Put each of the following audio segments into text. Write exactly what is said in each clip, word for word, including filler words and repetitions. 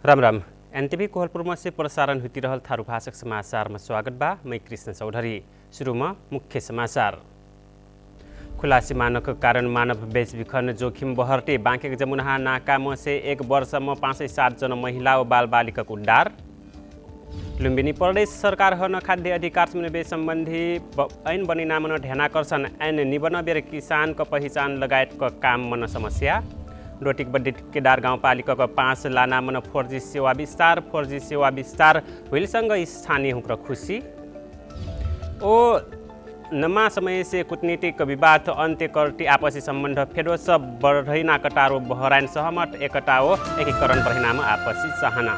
राम राम एनटीवी कोहलपुर से प्रसारण हुई रहल थारू भाषक समाचार में स्वागत बा। मैं कृष्ण चौधरी। शुरू में मुख्य समाचार। खुला सीमाना के कारण मानव बेचबिखन जोखिम बहरते बांके जमुना नाका से एक वर्ष में पाँच सौ सात जना महिला और बाल बालिका को उद्धार। लुम्बिनी प्रदेश सरकार हन खाद्य अधिकार समन्वय संबंधी ऐन बनिना मन ध्यानाकर्षण ऐन निबन बेर किसान का पहचान लगायत का काम मन समस्या। डोटिक बड्डी केदार गाउँपालिका का पाँच लाना मन फोर जी सेवा विस्तार फोर जी सेवा विस्तार हुइलसँग स्थानीय हुक्र खुशी। ओ नमा समय से कूटनीतिक विवाद अंत्य करती आपसी संबंध फेरो सब बढ़ना कटारो बहराइन सहमत एकटाओ एकीकरण परिणाम आपसी चाहना।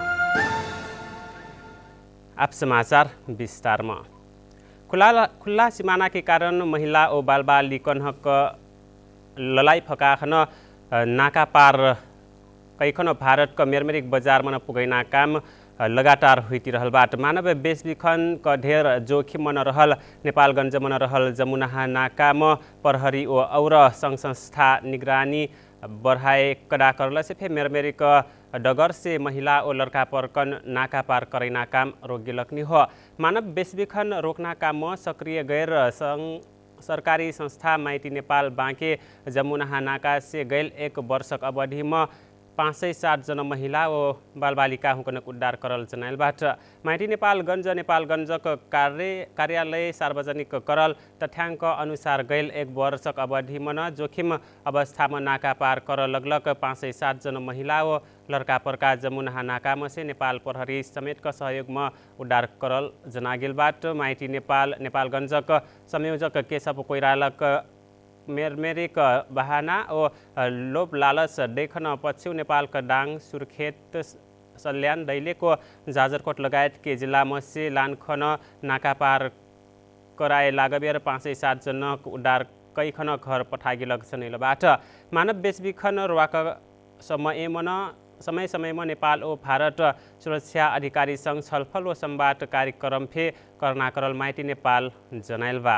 आप समाचार विस्तार में। खुला खुला सीमाना के कारण महिला और बाल बालिकन ललाई फकाखन नाका पार कैखन भारत का मेरमेरिक बजार में पुगैना काम लगातार हुई रहल बाट। मानव बेचबिखन का ढेर जोखिम मन रहल नेपालगंज मन रहल जमुना नाका में प्रहरी ओ और संघ संस्था निगरानी बढ़ाए कड़ा करल से फिर मेरमेरिक डगर से महिला और लड़का परकन नाका पार करैना काम रोक गिलकनी हो। मानव बेचबिखन रोकना काम में सक्रिय गैर संघ सरकारी संस्था माइती नेपाल बांके जमुना नाका से गैल एक वर्षक अवधि में पाँच सौ सात जना महिला और बाल बालिका हुकनक उद्धार करल जनाइलबाट। माइती नेपालगंज नेपालगंज कार्य कार्यालय सार्वजनिक करल तथ्यांक अनुसार गैल एक वर्षक अवधि में जोखिम अवस्था में नाका पार कर लगलग पाँच सौ सात जना महिला और लड़का परका जमुना नाका में से नेपाल प्रहरी समेत का सहयोग में उद्धार करल जनागिलबाट। माइती नेपाल नेपालगंज संयोजक केशव कोइरालक मेरमेरिक बहाना और लोभ लालच देखन पछ्यौ नेपाल का डांग सुर्खेत सल्यान दैले को जाजरकोट लगायत के जिला में से लानखन नाका पार कराए लागबेर पाँच सौ सात जना उद्धार कई खन घर पठागिलक छनैलबाट। मानव बेचबिखन रोक समय मन समय समय में नेपाल और भारत सुरक्षा अधिकारी संघ छलफल और संवाद कार्यक्रम फे करना करल माइती नेपाल जनाइलबा।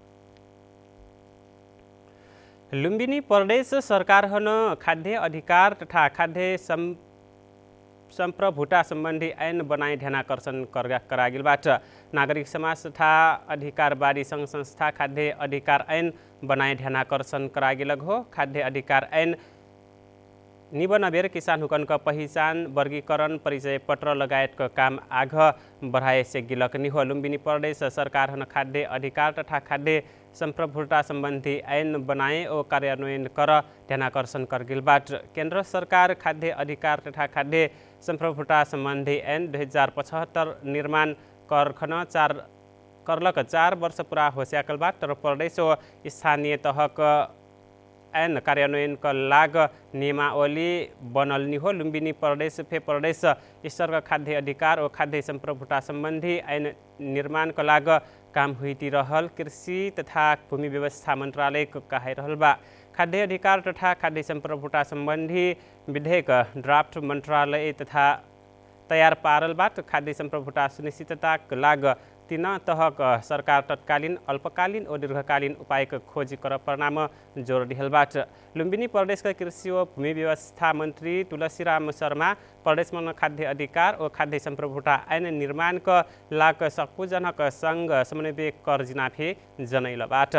लुम्बिनी प्रदेश सरकार हन खाद्य अधिकार तथा खाद्य सम संप्रभुता संबंधी ऐन बनाए ध्यानाकर्षण करागिलबाट। नागरिक समाज तथा अधिकारवादी संघ संस्था खाद्य अधिकार ऐन बनाए ध्यानाकर्षण करागिलग हो। खाद्य अधिकार ऐन निबन बेर किसान हुकन का पहचान वर्गीकरण परिचय पत्र लगायत का काम आग बढ़ाए से गिलकनी हो। लुम्बिनी प्रदेश सरकार हन खाद्य अधिकार तथा खाद्य संप्रभुता संबंधी ऐन बनाए और कार्यान्वयन कर ध्यानाकर्षण करगिलबाट। केंद्र सरकार खाद्य अधिकार तथा खाद्य संप्रभुता संबंधी ऐन दो हजार पचहत्तर निर्माण करखन चार करलक चार वर्ष पूरा होस्याकलबाट तर प्रदेश और स्थानीय तहक ऐन कार्यान्वयन का लाग नियमावली बनलनी हो। लुम्बिनी प्रदेश फे प्रदेश स्तर का खाद्य अधिकार और खाद्य संप्रभुता संबंधी ऐन निर्माण का लाग काम हुई रहल कृषि तथा भूमि व्यवस्था मंत्रालय कहे रहल बा। खाद्य अधिकार तथा खाद्य संप्रभुता संबंधी विधेयक ड्राफ्ट मंत्रालय तथा तैयार पारल बाट। खाद्य संप्रभुता सुनिश्चितता लाग तीन तहक सरकार तत्कालीन अल्पकालीन और दीर्घकालीन उपाय खोजी कर परिणाम जोड़ दिहलबाट। लुम्बिनी प्रदेश का कृषि और भूमि व्यवस्था मंत्री तुलसीराम शर्मा प्रदेश में खाद्य अधिकार और खाद्य संप्रभुता ऐन निर्माण का लाग सकपुजनक संघ समन्वय कर जिनाफे जनैलबाट।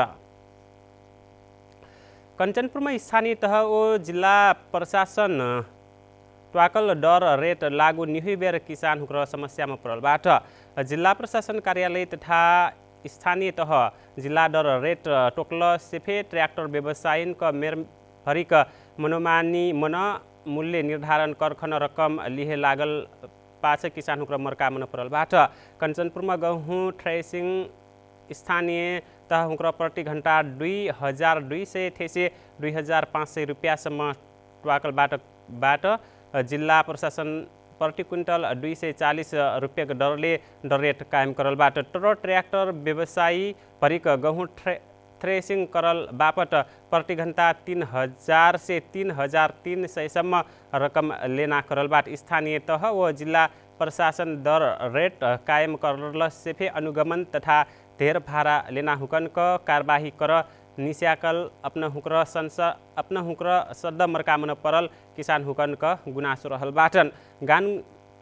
कंचनपुर में स्थानीय तह और जिला प्रशासन ट्वाकल डर रेट लागू निहुई बेर किसान हुक्र समस्या में पड़लबाट। जिला प्रशासन कार्यालय तथा स्थानीय तह जिला दर रेट टोकल सेफे ट्रैक्टर व्यवसायीन का मेर भरिक मनोमानी मन मूल्य निर्धारण करखन रकम लिहे लागल पाँच किसान हुक्र मर्का मन पड़लबाट। कंचनपुर में गहुँ थ्रेसिंग स्थानीय तह हुक्र प्रति घंटा दुई हजार दुई सौ थेसे दुई हजार पाँच सौ रुपयासम्म ट्वाकल बाट बाट जिला प्रशासन प्रति क्विंटल दुई सौ चालीस रुपये दरले दर रेट कायम करलबाट। तर ट्रैक्टर व्यवसायी भरिक गहुँ थ्रे थ्रेसिंग करल बापत प्रति घंटा तीन हजार से तीन हजार तीन सयसम्म रकम लेना करलबाट। स्थानीय तह व जिला प्रशासन दर रेट कायम करल सेफे अनुगमन तथा धेर भाड़ा लेना हुकन का कार्यवाही कर निस्याकल अपना हुक्र संस अपना हुक्र सद्द मर्का मन परल किसान हुकन का गुनासो रहल बाटन। गान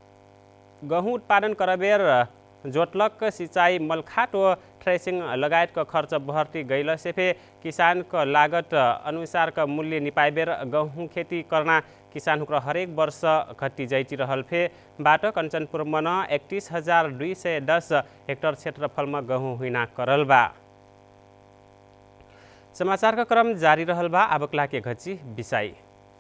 गहुँ उत्पादन करबेर जोतलक सिंचाई मलखाट व थ्रेसिंग लगायतका खर्च भर्ती गइल सेफे किसानको लागत अनुसारका मूल्य निपाइबेर गहुँ खेती करना किसान हुक्र हरेक वर्ष घटी जाइती रहल फे बाट कञ्चनपुर मन एकतीस हजार दुई सय दस हेक्टर क्षेत्रफलमा गहुँ हुइना करल बा। समाचारका क्रम जारी रहल बा। अब लाके घची बिसाई।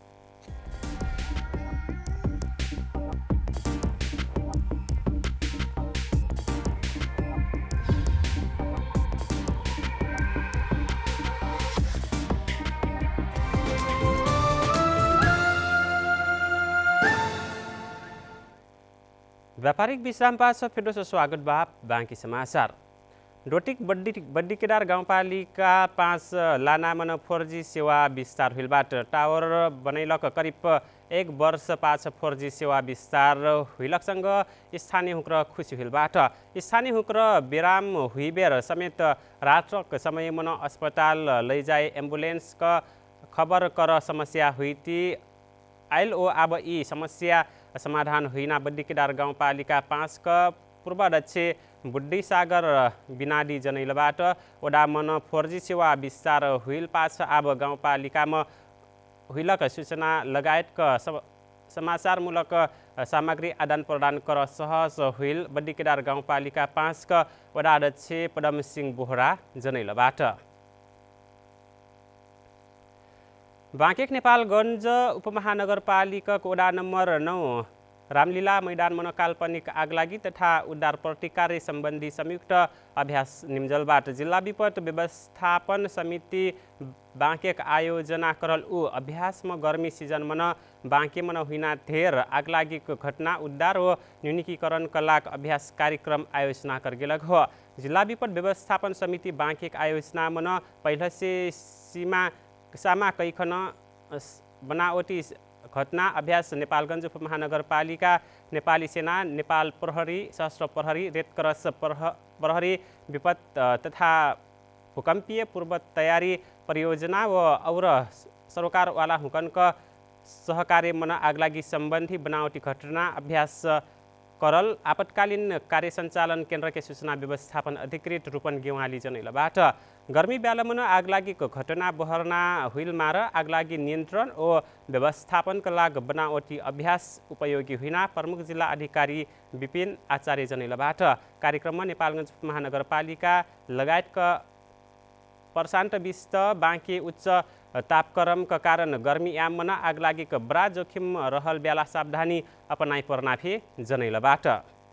व्यापारिक विश्राम पास फिर से स्वागत बा। बाँकी समाचार डोटिक बड्डी बड्डी केदार गाउँपालिका पाँच लाना मन फोर जी सेवा विस्तार हुइलबाट टावर बनैलक करिब एक वर्ष पाँच फोर जी सेवा विस्तार हुइलकसँग स्थानीय हुक्र खुसी हुइलबाट स्थानीय हुक्र विराम हुइबेर समेत रातक समय मन अस्पताल लैजाए एम्बुलेन्सका खबर कर समस्या हुइती आइल ओ अब यी समस्या समाधान हुइना बड्डी केदार गाउँपालिका पाँच का पूर्वाध्यक्ष बुद्धि सागर बिनाडी जनैलबाट वडा मन फोर जी सेवा विस्तार हुइल पाछ अब गाउँपालिकामा हुइलक सूचना लगायतका समाचारमूलक सामग्री आदान प्रदान कर सहज हुइल बड्डी केदार गाउँपालिका पाँच का वडा अध्यक्ष पदम सिंह बोहरा जनैलबाट। बाँकेक नेपालगञ्ज उपमहानगरपालिकाको वडा नम्बर नौ रामलीला मैदान मन काल्पनिक आगलागी तथा उद्धार प्रतिकार सम्बन्धी संयुक्त अभ्यास निम्जलबाट जिल्ला विपद व्यवस्थापन समिति बाँकेक आयोजना करल ऊ अभ्यासमा गर्मी सिजन मन बाँके मन हुइना धेर आगलागीको घटना उद्धार व न्यूनीकीकरणका लागि अभ्यास कार्यक्रम आयोजना कर गेलक हो। जिल्ला विपद व्यवस्थापन समिति बाँकेक आयोजना मन पहले से सीमा सामा कैखन बनावटी घटना अभ्यास नेपालगञ्ज उपमहानगरपालिका नेपाली सेना नेपाल प्रहरी सशस्त्र प्रहरी रेड क्रस प्रहरी विपद तथा भूकम्पीय पूर्व तयारी परियोजना व और सरकारवाला हुकनका सहकार्य मन आगलागी सम्बन्धी बनावटी घटना अभ्यास करल आपतकालीन कार्य सञ्चालन केन्द्रकै सूचना व्यवस्थापन अधिकृत रूपन गेवाली जनैलबाट गर्मी बेलामा आगलागीको घटना बहरना हुइलमार आगलागी नियन्त्रण ओ व्यवस्थापनका लागि बनावटी अभ्यास उपयोगी हुइना प्रमुख जिल्ला अधिकारी विपिन आचार्य जनैलबाट कार्यक्रममा नेपालगञ्ज महानगरपालिका लगायतका प्रशान्त विस्त बाँके उच्च तापक्रमका कारण गर्मी याम मन आगलागीको बडा जोखिम रहल बेला सावधानी अपनाइ पर्ना फे जनैलबाट।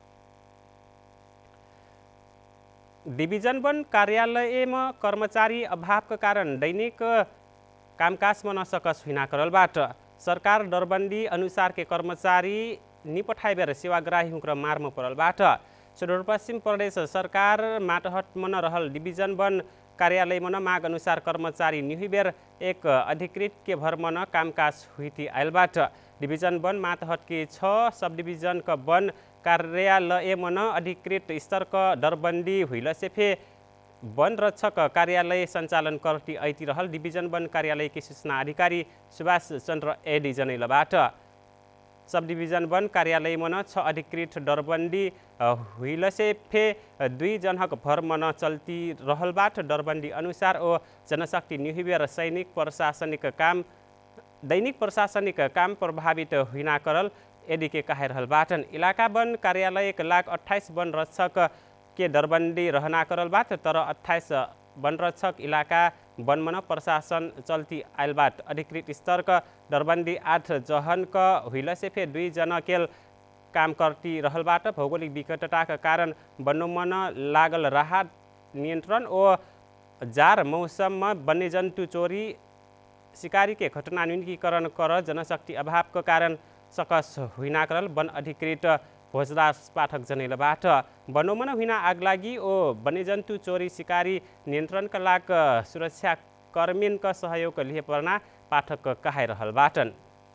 डिभिजन वन कार्यालयमा कर्मचारी अभावका कारण दैनिक कामकाजमा नसकस हुइना करलबाट सरकार दरबन्दी अनुसार के कर्मचारी निपठाइबेर सेवाग्राही हुक्र मारमा परलबाट सुदूरपश्चिम प्रदेश सरकार माटहट मन रहल डिभिजन वन कार्यालय मन माग अनुसार कर्मचारी निहुबेर एक अधिकृत के भर मन कामकाज हुइती आइलबाट डिभिजन वन मातहट के छ सब डिभिजन का वन कार्यालय मन अधिकृत स्तर का दरबन्दी हुइल सेफे वन रक्षक कार्यालय सञ्चालन करती ऐति रहल डिभिजन वन कार्यालय के सूचना अधिकारी सुभाष चन्द्र एडी जनैलबाट सब डिभिजन वन कार्यालय मन छ अधिकृत दरबन्दी हुइल सेफे दुई जनहक भर मन चल्ती रहलबाट दरबन्दी अनुसार ओ जनशक्ति निहुबेर सैनिक प्रशासनिक काम दैनिक प्रशासनिक काम प्रभावित हुइना करल एडी के कहे रहलबाटन इलाका वन कार्यालय के लाख अट्ठाईस वन रक्षक के दरबन्दी रहना करलबाट तर अट्ठाईस वन रक्षक इलाका वन मन प्रशासन चल्ती आइलबाट अधिकृत स्तर का दरबन्दी आठ जहन का हुइल सेफे दुई जना केल काम करती रहलबाट भौगोलिक विकटता का कारण वनो मन लागल राहत नियन्त्रण ओ जार मौसम में वन्यजन्तु चोरी शिकारी के घटना न्यूनीकरण कर जनशक्ति अभाव का कारण सकस हुइना करल वन अधिकृत भोजदास पाठक जनैलबाट वनो मन हुइना आगलागी ओ वन्यजन्तु चोरी शिकारी नियन्त्रण का लागि सुरक्षा कर्मीन का सहयोग लिए पर्ना पाठक कहे रहलबाटन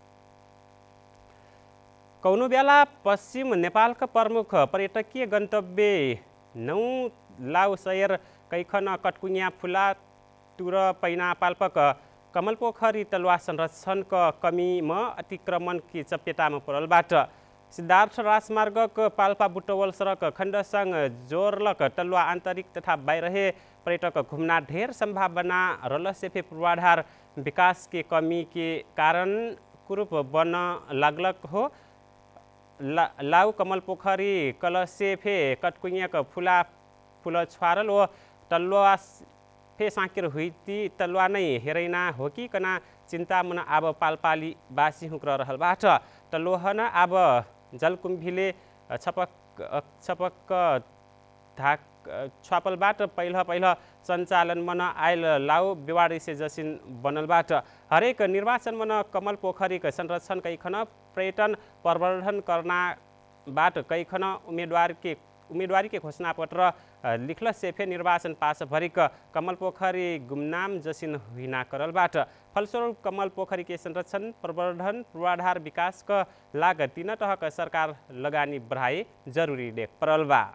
कौनो बेला पश्चिम नेपाल का प्रमुख पर्यटकीय गन्तव्य नौ लाउ शहर कैखन कटकुनिया फुला तुर पैना पाल्पक कमलपोखरी तलुवा संरक्षण का कमी में अतिक्रमण की चपेटा में पड़लबाट सिद्धार्थ राजमार्गक पाल्पा बुटवल सडक खण्डसँग जोरलक तलुवा आन्तरिक तथा बाहिरहे पर्यटक घुम्ना ढेर संभावना रलसेफे पूर्वाधार विकास के कमी के कारण कुरूप बन लागलक हो। ला, लाउ कमल पोखरी कलसेफे कटकुइयाक फुला फुल छुवारल ओ तलुवा फे साँकेर हुइती तलुवा नै हेरैना हो कि कना चिन्ता मन आब पालपाली बासी हुक्र रहलबाट तलुहन आब जलकुम्भीले छपक छपक धाक छापलबाट पहिला पहिला सञ्चालन मन आयल लाउ बेवाडी से जसिन बनलबाट हरेक निर्वाचन मन कमल पोखरीक संरक्षण कैखन पर्यटन प्रवर्धन करना बाट कैखन उम्मेदवार के उम्मेदवारी के घोषणा पत्र लिखल सेफे निर्वाचन पास भरिक कमल पोखरी गुमनाम जसिन हुइना करलबाट फलस्वरूप कमल पोखरी के संरक्षण प्रवर्धन पूर्वाधार विकास का लाग तीन तहक सरकार लगानी बढ़ाए जरूरी देख परल बा।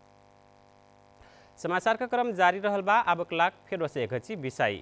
समाचार का क्रम जारी रहल बा। अब लाख फेर से घची विषय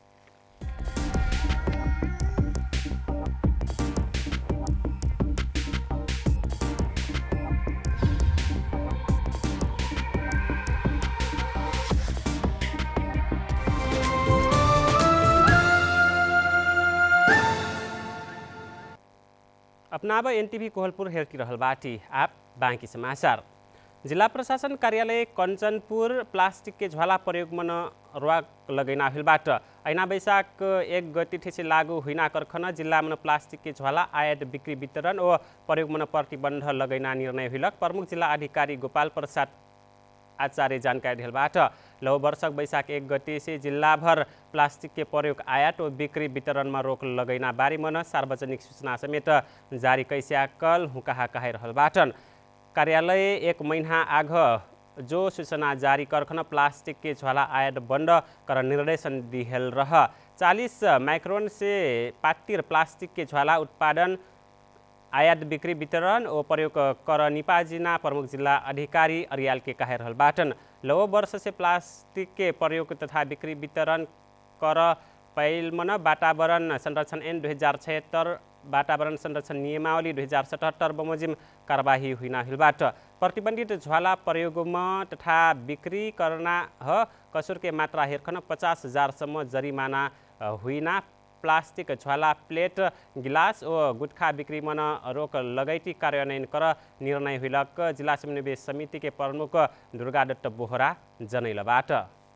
अपनाब एनटीवी कोहलपुर हेरती रहल बाटी। आप बाँकी समाचार जिला प्रशासन कार्यालय कंचनपुर प्लास्टिक के झोला प्रयोग मन रोक लगैना हिलबाट ऐना बैशाख एक गति ठेसी लागू हुइना करखन जिल्ला मन प्लास्टिक के झोला आयात बिक्री वितरण ओ प्रयोग मन प्रतिबन्ध लगैना निर्णय हिलक प्रमुख जिल्ला अधिकारी गोपाल प्रसाद आचार्य जानकारी दिलबाट लौ वर्षक बैशाख एक गति से जिल्लाभर प्लास्टिक के प्रयोग आयात और बिक्री वितरण में रोक लगैना बारे मन सार्वजनिक सूचना समेत जारी कैस्याकल हुकाहा कहाइ रहलबाटन कार्यालय एक महीना आग जो सूचना जारी करखन प्लास्टिक के झोला आयात बंद कर निर्देशन दिहल रह चालीस माइक्रोन से पातिर प्लास्टिक के झोला उत्पादन आयात बिक्री वितरण और प्रयोग कर निपाजिना प्रमुख जिला अधिकारी अरियाल के कहे रहलबाटन लौ वर्ष से प्लास्टिक के प्रयोग तथा बिक्री वितरण कर पैल मन वातावरण संरक्षण ऐन दुई हजार छिहत्तर वातावरण संरक्षण नियमावली दुई हजार सतहत्तर बमोजिम कार्यवाही हुइना हिलबाट प्रतिबंधित झोला प्रयोग में तथा बिक्री करना ह कसुर के मात्रा हेरखन पचास हजार सम्म जरिमाना हुइना प्लास्टिक झोला प्लेट गिलास और गुटखा बिक्री मन रोक लगैती कार्यान्वयन कर निर्णय हुइलक जिला समन्वय समिति के प्रमुख दुर्गा दत्त बोहरा जनैलबाट।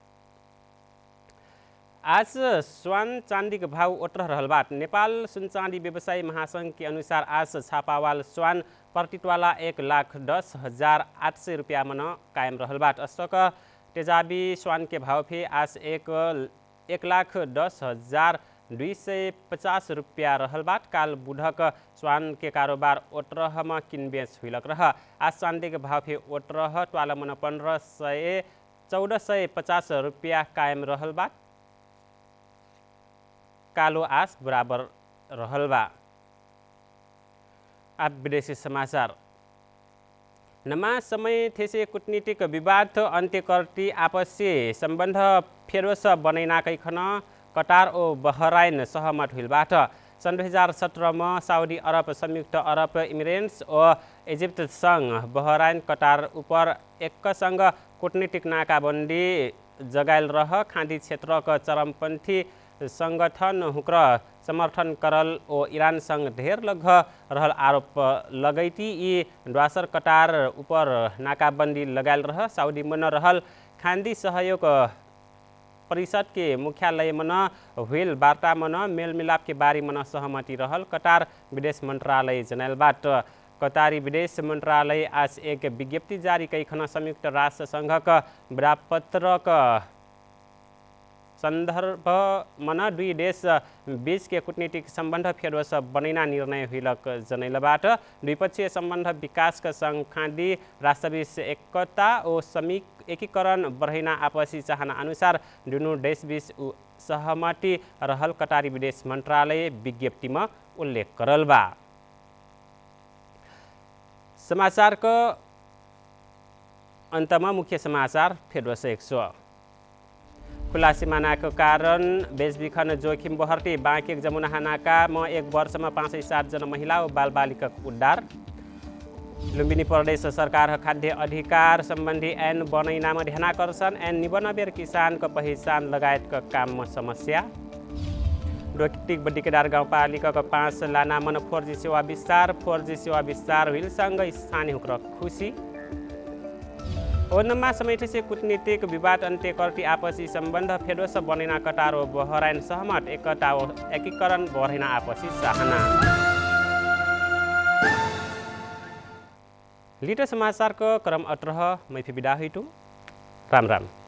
आज स्वान चांदी के भाव उतर रहलबाट नेपाल सुन चांदी व्यवसायी महासंघ के अनुसार आज छापावाल स्वान प्रतिटवाला एक लाख दस हजार आठ सौ रुपया मन कायम रहलबाट अस्तक तेजाबी स्वान के भाव फे आज एक एक लाख दस हजार दुई सय पचास रुपया रहलबाट काल बुधक स्वान के कारोबार ओटरह में किनबेच हुइलक रह आज चांदी के भाव फे ओटरह टवाला मन पंद्रह सय चौदह सय पचास रुपया कायम रहलबाट कालो आस बराबर रहलबा। अब विदेशी समाचार नमा समय थेसे कूटनीतिक विवाद अन्त्य करती आपसी संबंध फेरोस बनैना कैखन कटार और बहराइन सहमत हुइलबाट सन् दुई हजार सत्रह में साउदी अरब संयुक्त अरब इमिरेट्स और इजिप्ट संग बहराइन कटार ऊपर एक संग कूटनीतिक नाकाबंदी जगायल रह खाँदी क्षेत्र का चरमपंथी संगठन हुक्र समर्थन करल और ईरान संग ढेर लग रहल आरोप लगैती ई द्वासर कटार ऊपर नाकाबंदी लगायल रह साउदी मन रहल खाँदी सहयोग परिषद के मुख्यालय मन हुइल वार्ता मन मेलमिलाप के बारे मन सहमति रहल कटार विदेश मंत्रालय जनालबाट कतारी विदेश मंत्रालय आज एक विज्ञप्ति जारी कैखन संयुक्त राष्ट्र संघक बरापत्रक संदर्भ मन दुई देश बीच के कूटनीतिक संबंध फेरोस बनैना निर्णय हुइलक जनैलबाट द्विपक्षीय संबंध विकास का संग खाँदी राष्ट्रबीच एकता और समीक एकीकरण बढ़ैना आपसी चाहना अनुसार दुनू देश बीच सहमति रहल कतारी विदेश मंत्रालय विज्ञप्ति में उल्लेख करल बा। समाचार का अंत में मुख्य समाचार फेरोस एक सौ खुला सीमाना के कारण बेचबिखन जोखिम बहर्ती बाँकी जमुना नाका में एक वर्ष में पाँच सौ सात जना महिला और बाल बालिका उद्धार लुम्बिनी प्रदेश सरकार खाद्य अधिकार सम्बन्धी ऐन बनैनामा ध्यानाकर्षण ऐन निबनबेर किसानको पहिचान लगायतका काममा समस्या। डोटिक बडिकेदार गाउँपालिकाको पाँच लाना मन फोर जी सेवा विस्तार फोर जी सेवा विस्तार हुइलसँग स्थानीय हुक्र खुसी। ओनमा समेत से कूटनीतिक विवाद अन्त्य करती आपसी संबंध फेडोस बनेना कटारो बहराइन सहमत एकता एकीकरण बहरेना आपसी चाहना। लिटो समाचारको क्रम अत्रह मैफी बिदा हुइटु राम राम।